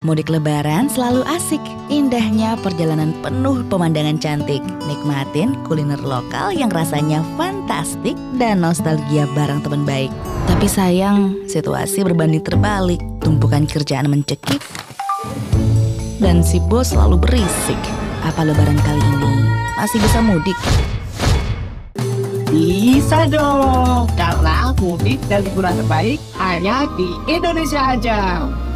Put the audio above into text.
Mudik lebaran selalu asik, indahnya perjalanan penuh pemandangan cantik. Nikmatin kuliner lokal yang rasanya fantastik dan nostalgia bareng teman baik. Tapi sayang, situasi berbanding terbalik. Tumpukan kerjaan mencekik dan si bos selalu berisik. Apa lebaran kali ini masih bisa mudik? Bisa dong, karena mudik dan liburan terbaik hanya di Indonesia aja.